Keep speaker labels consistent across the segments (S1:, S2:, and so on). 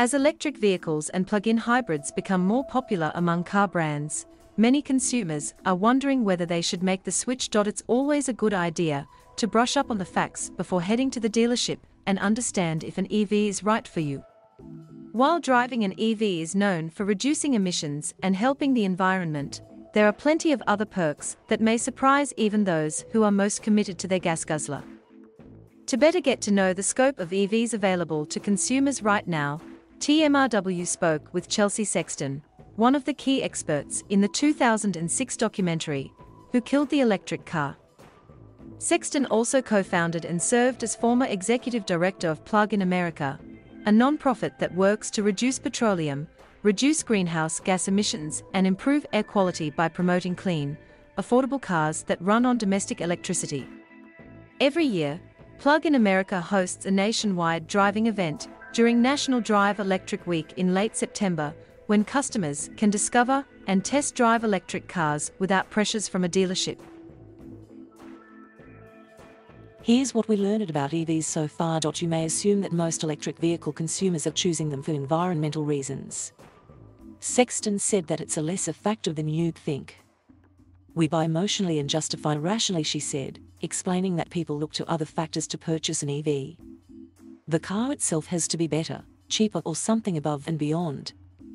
S1: As electric vehicles and plug-in hybrids become more popular among car brands, many consumers are wondering whether they should make the switch. It's always a good idea to brush up on the facts before heading to the dealership and understand if an EV is right for you. While driving an EV is known for reducing emissions and helping the environment, there are plenty of other perks that may surprise even those who are most committed to their gas guzzler. To better get to know the scope of EVs available to consumers right now, TMRW spoke with Chelsea Sexton, one of the key experts in the 2006 documentary, Who Killed the Electric Car? Sexton also co-founded and served as former executive director of Plug in America, a non-profit that works to reduce petroleum, reduce greenhouse gas emissions, and improve air quality by promoting clean, affordable cars that run on domestic electricity. Every year, Plug in America hosts a nationwide driving event during National Drive Electric Week in late September, when customers can discover and test drive electric cars without pressures from a dealership.
S2: Here's what we learned about EVs so far. You may assume that most electric vehicle consumers are choosing them for environmental reasons. Sexton said that it's a lesser factor than you'd think. We buy emotionally and justify rationally, she said, explaining that people look to other factors to purchase an EV. The car itself has to be better, cheaper, or something above and beyond.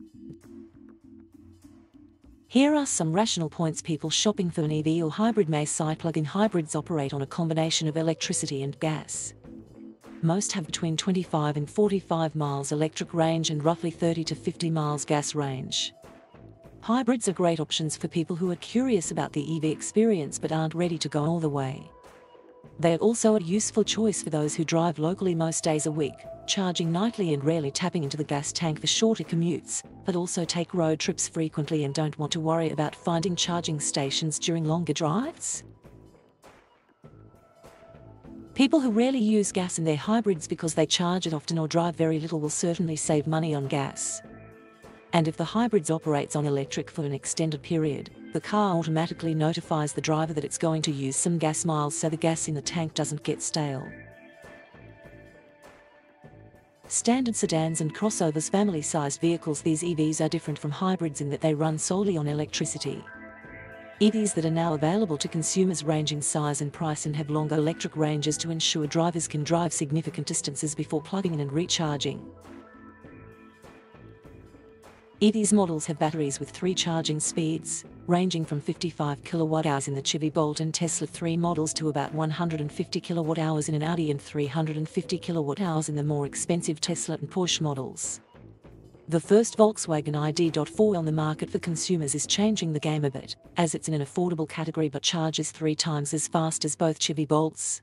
S2: Here are some rational points people shopping for an EV or hybrid may cite. Plug-in hybrids operate on a combination of electricity and gas. Most have between 25 and 45 miles electric range and roughly 30 to 50 miles gas range. Hybrids are great options for people who are curious about the EV experience but aren't ready to go all the way. They are also a useful choice for those who drive locally most days a week, charging nightly and rarely tapping into the gas tank for shorter commutes, but also take road trips frequently and don't want to worry about finding charging stations during longer drives. People who rarely use gas in their hybrids because they charge it often or drive very little will certainly save money on gas. And if the hybrids operates on electric for an extended period, the car automatically notifies the driver that it's going to use some gas miles so the gas in the tank doesn't get stale. Standard sedans and crossovers, family-sized vehicles. These EVs are different from hybrids in that they run solely on electricity. EVs that are now available to consumers range in size and price and have longer electric ranges to ensure drivers can drive significant distances before plugging in and recharging. EVs models have batteries with 3 charging speeds, ranging from 55 kWh in the Chevy Bolt and Tesla 3 models to about 150 kWh in an Audi and 350 kWh in the more expensive Tesla and Porsche models. The first Volkswagen ID.4 on the market for consumers is changing the game a bit, as it's in an affordable category but charges 3 times as fast as both Chevy Bolts.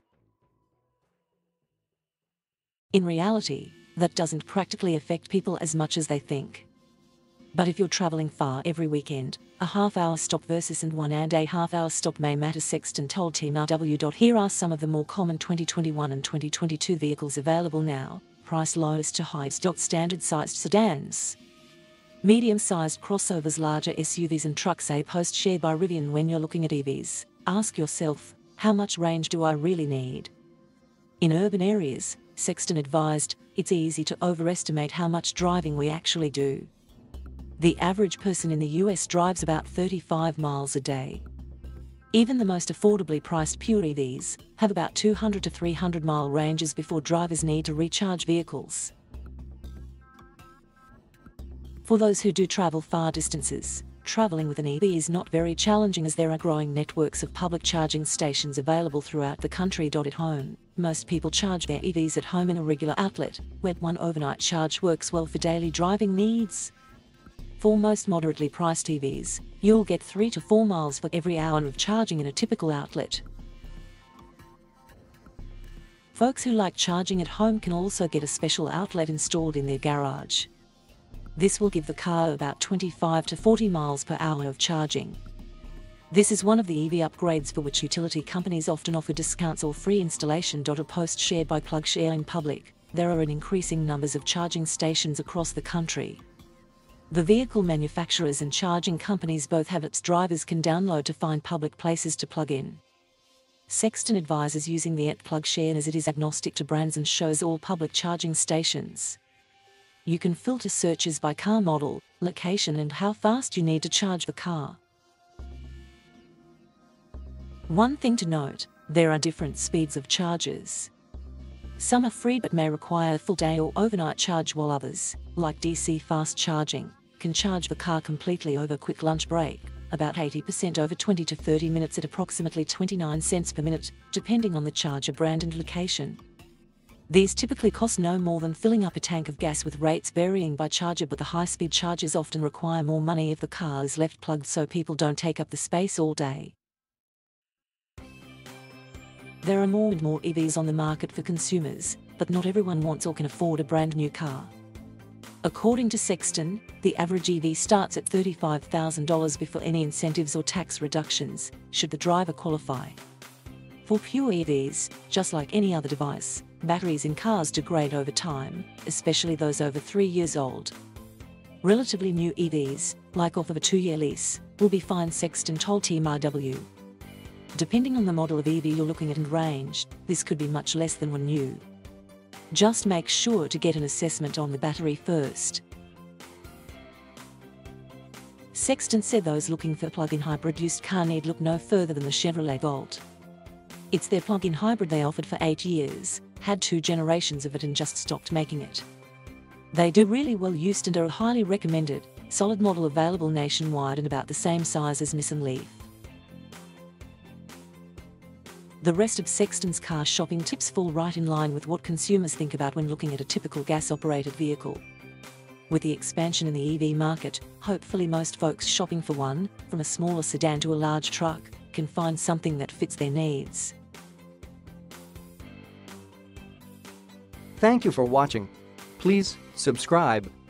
S2: In reality, that doesn't practically affect people as much as they think. But if you're traveling far every weekend, a half-hour stop versus and 1.5-hour stop may matter, Sexton told TMRW. Here are some of the more common 2021 and 2022 vehicles available now, priced lowest to highest. Standard-sized sedans, medium-sized crossovers, larger SUVs and trucks. A post shared by Rivian. When you're looking at EVs, ask yourself, how much range do I really need? In urban areas, Sexton advised, it's easy to overestimate how much driving we actually do. The average person in the US drives about 35 miles a day. Even the most affordably priced pure EVs have about 200 to 300 mile ranges before drivers need to recharge vehicles. For those who do travel far distances, traveling with an EV is not very challenging as there are growing networks of public charging stations available throughout the country. At home, most people charge their EVs at home in a regular outlet, where one overnight charge works well for daily driving needs. For most moderately priced EVs, you'll get 3 to 4 miles for every hour of charging in a typical outlet. Folks who like charging at home can also get a special outlet installed in their garage. This will give the car about 25 to 40 miles per hour of charging. This is one of the EV upgrades for which utility companies often offer discounts or free installation. A post shared by PlugShare in public, there are an increasing numbers of charging stations across the country. The vehicle manufacturers and charging companies both have apps drivers can download to find public places to plug in. Sexton advises using the app PlugShare as it is agnostic to brands and shows all public charging stations. You can filter searches by car model, location and how fast you need to charge the car. One thing to note, there are different speeds of charges. Some are free but may require a full day or overnight charge, while others, like DC fast charging, can charge the car completely over quick lunch break, about 80% over 20 to 30 minutes at approximately 29 cents per minute, depending on the charger brand and location. These typically cost no more than filling up a tank of gas, with rates varying by charger, but the high-speed chargers often require more money if the car is left plugged so people don't take up the space all day. There are more and more EVs on the market for consumers, but not everyone wants or can afford a brand new car. According to Sexton, the average EV starts at $35,000 before any incentives or tax reductions, should the driver qualify. For pure EVs, just like any other device, batteries in cars degrade over time, especially those over 3 years old. Relatively new EVs, like off of a 2-year lease, will be fine, Sexton told TMRW. Depending on the model of EV you're looking at and range, this could be much less than when new. Just make sure to get an assessment on the battery first. Sexton said those looking for a plug-in hybrid used car need look no further than the Chevrolet Volt. It's their plug-in hybrid they offered for 8 years, had 2 generations of it and just stopped making it. They do really well used and are a highly recommended, solid model available nationwide and about the same size as Nissan Leaf. The rest of Sexton's car shopping tips fall right in line with what consumers think about when looking at a typical gas-operated vehicle. With the expansion in the EV market, hopefully most folks shopping for one, from a smaller sedan to a large truck, can find something that fits their needs.
S3: Thank you for watching. Please subscribe